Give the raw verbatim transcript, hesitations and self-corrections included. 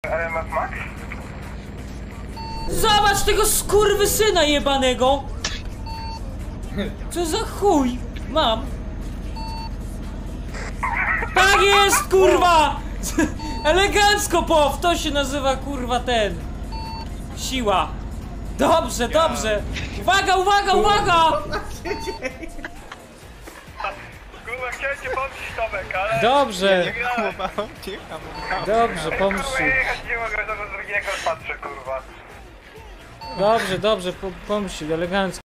R M F Max? Zobacz tego skurwysyna jebanego! Co za chuj? Mam. Tak jest, kurwa! Elegancko, pow! To się nazywa, kurwa, ten... siła. Dobrze, dobrze. Uwaga, uwaga, uwaga! Kurwa, chciałem cię pomścić, Tomek, ale... Dobrze, Nie grałem. dobrze, pomóż Kurwa, się. jechać nie mogę, do drugiego patrzę, kurwa. Dobrze, dobrze, pomóż się, elegancko.